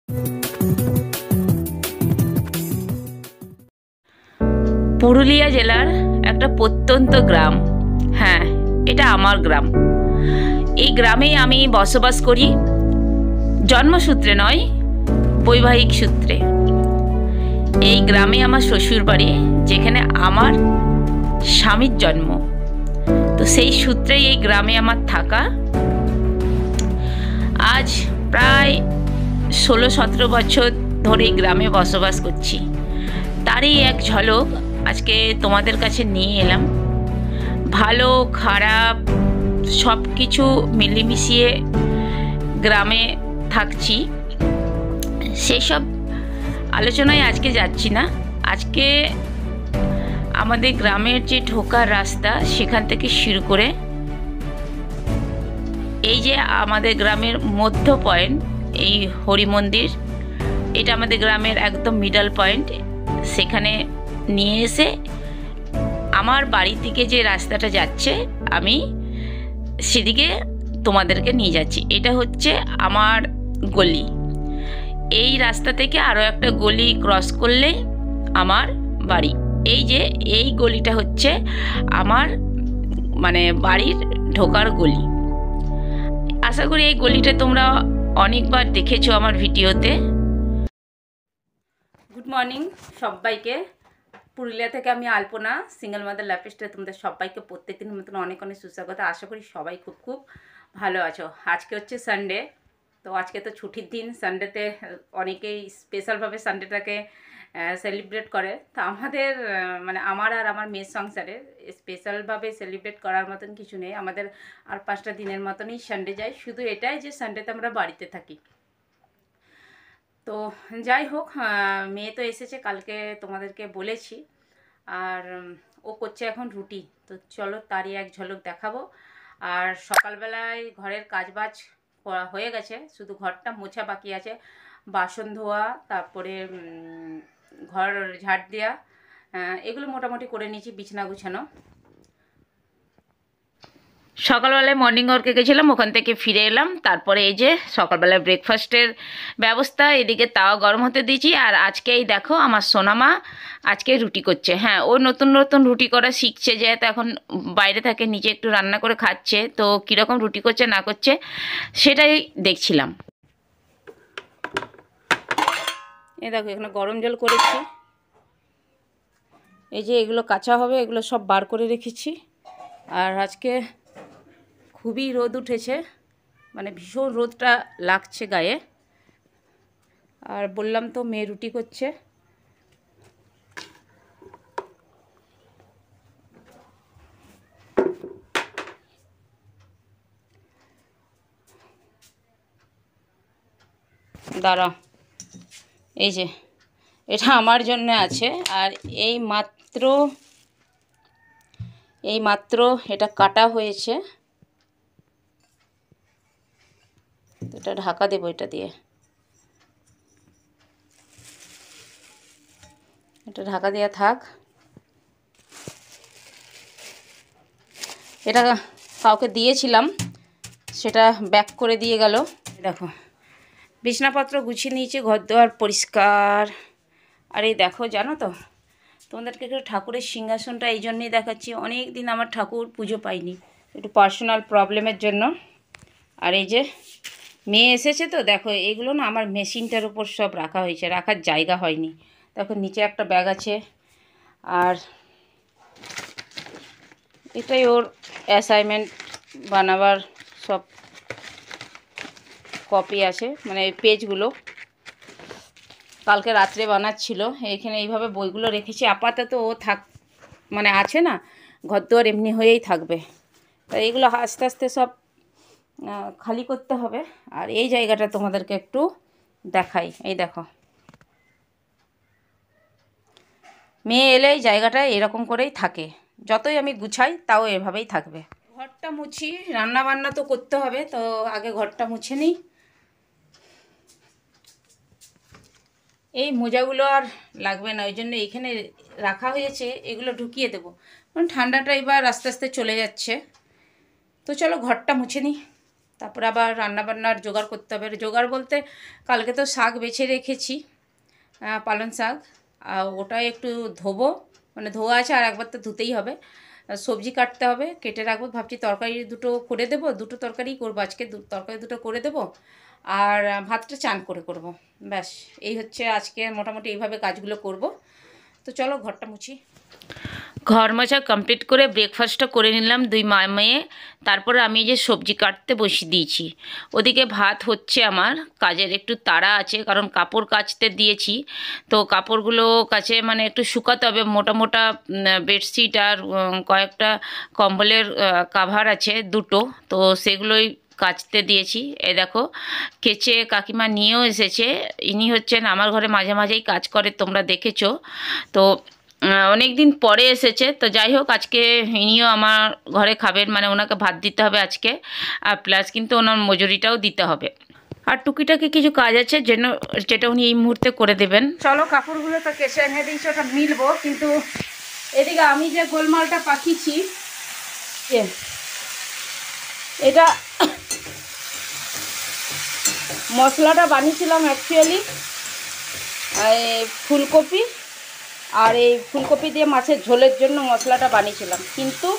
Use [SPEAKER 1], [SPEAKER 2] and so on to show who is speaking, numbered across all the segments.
[SPEAKER 1] পুরুলিয়া জেলার একটা প্রত্যন্ত গ্রাম। হ্যাঁ, এটা আমার গ্রাম। এই গ্রামেই আমি বসবাস করি, জন্মসূত্রে নয়, বৈবাহিক সূত্রে। এই গ্রামে আমার শ্বশুর বাড়ি, যেখানে আমার স্বামীর জন্ম। তো সেই সূত্রেই এই গ্রামে আমার থাকা। আজ প্রায় 16-17 বছর ধরে এই গ্রামে বসবাস করছি। তারই এক ঝলক আজকে তোমাদের কাছে নিয়ে এলাম। ভালো খারাপ সব কিছু মিলেমিশিয়ে গ্রামে থাকছি, সেসব আলোচনায় আজকে যাচ্ছি না। আজকে আমাদের গ্রামের যে ঢোকার রাস্তা, সেখান থেকে শুরু করে এই যে আমাদের গ্রামের মধ্য পয়েন্ট, এই হরি মন্দির, এটা আমাদের গ্রামের একদম মিডল পয়েন্ট। সেখানে নিয়ে এসে আমার বাড়ি থেকে যে রাস্তাটা যাচ্ছে, আমি সেদিকে তোমাদেরকে নিয়ে যাচ্ছি। এটা হচ্ছে আমার গলি। এই রাস্তা থেকে আরও একটা গলি ক্রস করলে আমার বাড়ি। এই যে এই গলিটা হচ্ছে আমার বাড়ির ঢোকার গলি। আশা করি এই গলিটা তোমরা অনেকবার দেখেছো আমার ভিডিওতে। গুড মর্নিং সবাইকে। পুরুলিয়া থেকে আমি আলপনা, সিঙ্গেল মাদার লাইফস্টাইলে তোমাদের সবাইকে প্রত্যেকদিনের মতন অনেক অনেক সুস্বাগত। আশা করি সবাই খুব খুব ভালো আছো। আজকে হচ্ছে সানডে, তো আজকে তো ছুটির দিন। সানডেতে অনেকেই স্পেশালভাবে সানডেটাকে সেলিব্রেট করে। তো আমাদের আমার আর আমার মেয়ের সংসারে স্পেশালভাবে সেলিব্রেট করার মতন কিছু নেই। আমাদের আর 5টা দিনের মতনই সানডে যায়। শুধু এটাই যে সানডেতে আমরা বাড়িতে থাকি। তো যাই হোক, মেয়ে তো এসেছে, কালকে তোমাদেরকে বলেছি। আর ও করছে এখন রুটি। তো চলো তারই এক ঝলক দেখাবো। আর সকালবেলায় ঘরের কাজবাজ করা হয়ে গেছে, শুধু ঘরটা মোছা বাকি আছে। বাসন ধোয়া, তারপরে ঘর ঝাড় দেওয়া, এগুলো মোটামুটি করে নিয়েছি। বিছানা গুছানো। সকালবেলায় মর্নিং ওয়ার্কে গেছিলাম, ওখান থেকে ফিরে এলাম। তারপরে এই যে সকালবেলায় ব্রেকফাস্টের ব্যবস্থা, এদিকে তাওয়া গরম হতে দিয়েছি। আর আজকেই দেখো আমার সোনামা আজকে রুটি করছে। হ্যাঁ, ও নতুন নতুন রুটি করা শিখছে, যেহেতু এখন বাইরে থাকে, নিজে একটু রান্না করে খাচ্ছে। তো কীরকম রুটি করছে না করছে সেটাই দেখছিলাম। এই দেখো এখানে গরম জল করেছি। এই যে এগুলো কাঁচা হবে, এগুলো সব বার করে রেখেছি। আর আজকে খুবই রোদ উঠেছে, ভীষণ রোদটা লাগছে গায়ে। আর বললাম তো মেয়ে রুটি করছে। দাঁড়া, এই যে এটা আমার জন্য আছে। আর এই মাত্র এটা কাটা হয়েছে। এটা ঢাকা দেবো এটা দিয়ে। এটা ঢাকা দেওয়া থাক। এটা কাউকে দিয়েছিলাম, সেটা ব্যাক করে দিয়ে গেল। দেখো বিছানাপত্র গুছিয়ে নিয়েছি, ঘর দুয়ার পরিষ্কার। আর এই দেখো, জানো তো তোমাদেরকে একটু ঠাকুরের সিংহাসনটা এই জন্যই দেখাচ্ছি। অনেক দিন আমার ঠাকুর পুজো পাইনি, একটু পার্সোনাল প্রবলেমের জন্য। আর এই যে মেয়ে এসেছে, তো দেখো এগুলো না আমার মেশিনটার উপর সব রাখা হয়েছে, রাখার জায়গা হয়নি। দেখো নিচে একটা ব্যাগ আছে। আর এটাই ওর অ্যাসাইনমেন্ট বানাবার সব কপি আছে, পেজগুলো কালকে রাত্রে বানাচ্ছিল। এইখানে এইভাবে বইগুলো রেখেছি। আপাতত ও থাক আছে না, ঘরদুয়ার এমনি হয়েই থাকবে। তাই এগুলো আস্তে আস্তে সব খালি করতে হবে। আর এই জায়গাটা তোমাদেরকে একটু দেখাই। এই দেখো, মেয়ে এলে এই জায়গাটা এরকম করেই থাকে। যতই আমি গুছাই তাও এভাবেই থাকবে। ঘরটা মুছি, রান্না বান্না তো করতে হবে, তো আগে ঘরটা মুছে নিই। এই মোজাগুলো আর লাগবে না, ওই জন্য এইখানে রাখা হয়েছে। এগুলো ঢুকিয়ে দেবো, কারণ ঠান্ডাটা এবার আস্তে আস্তে চলে যাচ্ছে। তো চলো ঘরটা মুছে নিই। তারপরে আবার রান্নাবান্নার জোগাড় করতে হবে। জোগাড় বলতে কালকে তো শাক বেছে রেখেছি, পালং শাক, আর ওটাই একটু ধোবো, মানে ধোয়া আছে আর একবার তো ধুতেই হবে। সবজি কাটতে হবে, কেটে রাখবো। ভাবছি তরকারি দুটো করে দেবো, দুটো তরকারি করবো আজকে, তরকারি দুটো করে দেবো আর ভাতটা চান করে করব। ব্যাস এই হচ্ছে আজকে মোটামুটি এইভাবে কাজগুলো করব। তো চলো ঘরটা মুছি। ঘর মোছা কমপ্লিট করে ব্রেকফাস্টটা করে নিলাম দুই মেয়ে। তারপরে আমি যে সবজি কাটতে বসিয়ে দিয়েছি। ওদিকে ভাত হচ্ছে, আমার কাজের একটু তাড়া আছে কারণ কাপড় কাচতে দিয়েছি। তো কাপড়গুলো কাচে মানে একটু শুকাতে হবে। মোটা মোটা বেডশিট আর কয়েকটা কম্বলের কাভার আছে দুটো, তো সেগুলোই কাচতে দিয়েছি। এ দেখো কেচে কাকিমা নিয়েও এসেছে। ইনি হচ্ছেন আমার ঘরে মাঝে মাঝেই কাজ করে, তোমরা দেখেছো তো। অনেক দিন পরে এসেছে, তো যাই হোক আজকে ইনিও আমার ঘরে খাবেন, মানে ওনাকে ভাত দিতে হবে আজকে, আর প্লাস কিন্তু ওনার মজুরিটাও দিতে হবে। আর টুকিটাকি কিছু কাজ আছে যেটা উনি এই মুহূর্তে করে দেবেন। চলো কাপড়গুলো তো কেসে এনে দিয়েছি, ওটা মিলবো, কিন্তু এদিকে আমি যে গোলমালটা পাকিয়েছি, এটা মশলাটা বানিয়েছিলাম অ্যাকচুয়ালি ফুলকপি, আর এই ফুলকপি দিয়ে মাছের ঝোলের জন্য মশলাটা বানিয়েছিলাম। কিন্তু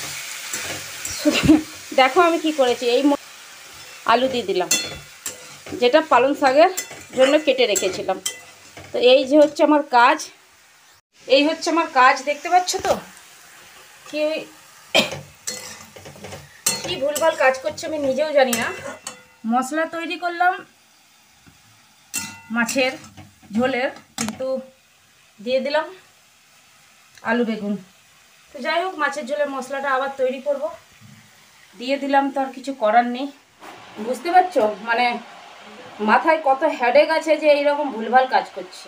[SPEAKER 1] দেখো আমি কি করেছি, এই আলু দিয়ে দিলাম, যেটা পালং শাকের জন্য কেটে রেখেছিলাম। তো এই যে হচ্ছে আমার কাজ, এই হচ্ছে আমার কাজ, দেখতে পাচ্ছ তো কি কি ভুলভাল কাজ করছে আমি নিজেও জানি না। মশলা তৈরি করলাম মাছের ঝোলের, কিন্তু দিয়ে দিলাম আলু বেগুন। তো যাই হোক মাছের ঝোলের মশলাটা আবার তৈরি করব, দিয়ে দিলাম, তো আর কিছু করার নেই। বুঝতে পারছো মানে মাথায় কত হেডেক আছে যে এইরকম ভুলভাল কাজ করছি।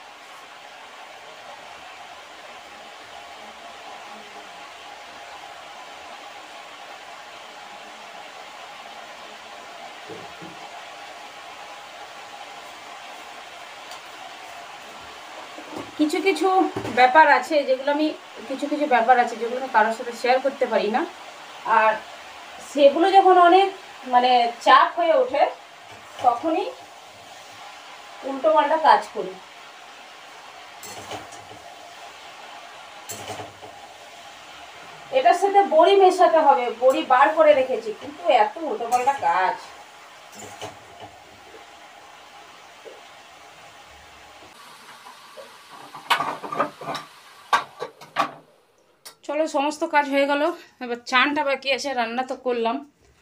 [SPEAKER 1] কিছু কিছু ব্যাপার আছে যেগুলো আমি কারোর সাথে শেয়ার করতে পারি না, আর সেগুলো যখন অনেক মানে চাপ হয়ে ওঠে তখনই উল্টো পাল্টা কাজ করি। এটার সাথে বড়ি মেশাতে হবে, বড়ি বার করে রেখেছি, কিন্তু এত উল্টো পাল্টা কাজ। চলো সমস্ত কাজ হয়ে গেল, এবার চানটা বাকি আছে, রান্না তো করলাম।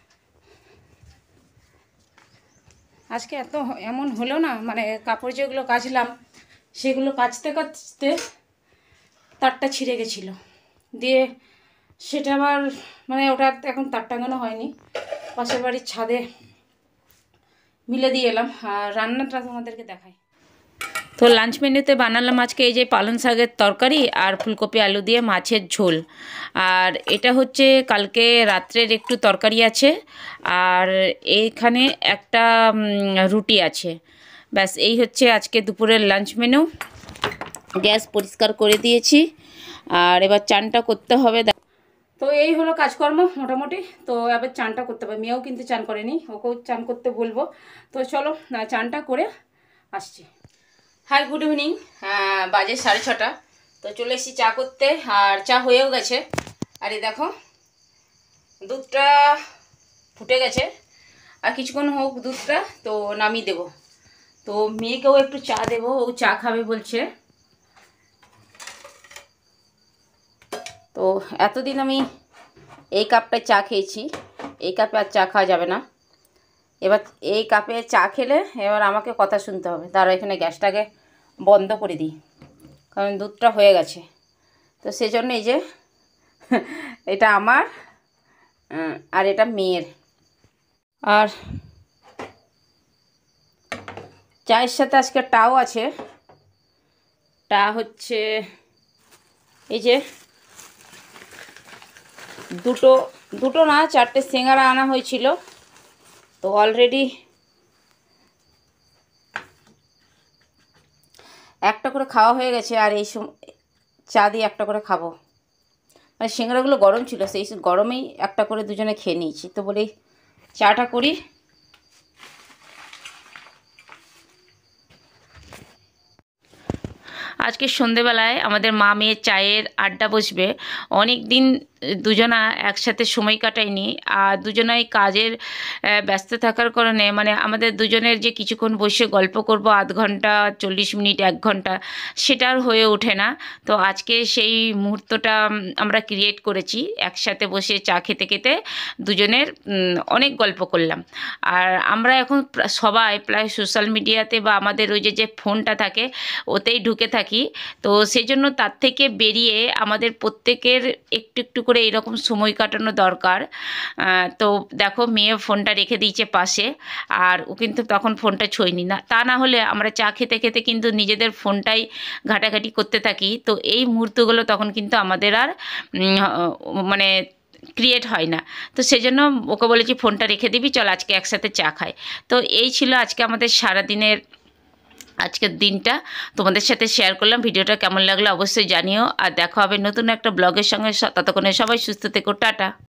[SPEAKER 1] আজকে এমন হলো না, মানে কাপড় যেগুলো কাচলাম সেগুলো কাচতে কাচতে তারটা ছিঁড়ে গেছিলো, দিয়ে সেটা আবার মানে ওটা এখন তার টাঙানো হয়নি, পাশের বাড়ির ছাদে মিলে দিয়ে এলাম। আর রান্নাটা তোমাদেরকে দেখাই। তো লাঞ্চ মেনুতে বানালাম আজকে এই যে পালং শাকের তরকারি আর ফুলকপি আলু দিয়ে মাছের ঝোল, আর এটা হচ্ছে কালকে রাত্রের একটু তরকারি আছে, আর এইখানে একটা রুটি আছে। ব্যাস এই হচ্ছে আজকে দুপুরের লাঞ্চ মেনু। গ্যাস পরিষ্কার করে দিয়েছি, আর এবার চানটা করতে হবে। তো এই হলো কাজকর্ম মোটামুটি। তো এবার চানটা করতে হবে, মেয়েও কিন্তু চান করেনি, ওকেও চান করতে বলবো। তো চলো চানটা করে আসছি। হাই গুড ইভিনিং, বাজে 6:30। তো চলে এসেছি চা করতে, আর চা হয়েও গেছে। আর এই দেখো দুধটা ফুটে গেছে, আর কিছুক্ষণ হোক দুধটা, তো নামিয়ে দেবো। তো মেয়েকেও একটু চা দেবো, ও চা খাবে বলছে। তো এতদিন আমি এই কাপটায় চা খেয়েছি, এই কাপে আর চা খাওয়া যাবে না। এবার এই কাপে চা খেলে এবার আমাকে কথা শুনতে হবে। তারা এখানে গ্যাসটাকে বন্ধ করে দিই, কারণ দুধটা হয়ে গেছে। তো সেজন্য এই যে এটা আমার আর এটা মেয়ের। আর চায়ের সাথে আজকে টাও আছে। টা হচ্ছে এই যে দুটো না 4টে সিঙ্গারা আনা হয়েছিল, তো অলরেডি একটা করে খাওয়া হয়ে গেছে, আর এই চা দিয়ে একটা করে খাবো। মানে সিঙ্গারাগুলো গরম ছিল, সেই গরমেই একটা করে দুজনে খেয়ে নিয়েছি। তো বলি চাটা করি। আজকে সন্ধেবেলায় আমাদের মা মেয়ের চায়ের আড্ডা বসবে। অনেক দিন দুজনা একসাথে সময় কাটাইনি, আর দুজনাই কাজের ব্যস্ত থাকার কারণে মানে আমাদের দুজনের যে কিছুক্ষণ বসে গল্প করব আধ ঘন্টা 40 মিনিট 1 ঘন্টা, সেটা আর হয়ে ওঠে না। তো আজকে সেই মুহূর্তটা আমরা ক্রিয়েট করেছি, একসাথে বসে চা খেতে খেতে দুজনের অনেক গল্প করলাম। আর আমরা এখন সবাই প্রায় সোশ্যাল মিডিয়াতে বা আমাদের ওই যে ফোনটা থাকে ওতেই ঢুকে থাকি। তো সেই জন্য তার থেকে বেরিয়ে আমাদের প্রত্যেকের একটু একটু করে এরকম সময় কাটানো দরকার। তো দেখো মেয়ে ফোনটা রেখে দিয়েছে পাশে, আর ও কিন্তু তখন ফোনটা ছোঁয়নি না, তা না হলে আমরা চা খেতে খেতে কিন্তু নিজেদের ফোনটাই ঘাটাঘাটি করতে থাকি। তো এই মুহূর্তগুলো তখন কিন্তু আমাদের আর মানে ক্রিয়েট হয় না। তো সেজন্য ওকে বলেছি ফোনটা রেখে দিবি, চল আজকে একসাথে চা খাই। তো এই ছিল আজকে আমাদের সারাদিনের আজকের দিনটা তোমাদের সাথে শেয়ার করলাম। ভিডিওটা কেমন লাগলো অবশ্যই জানিও, আর দেখা হবে নতুন একটা ব্লগের সঙ্গে। ততক্ষণে সবাই সুস্থ থেকো, টাটা।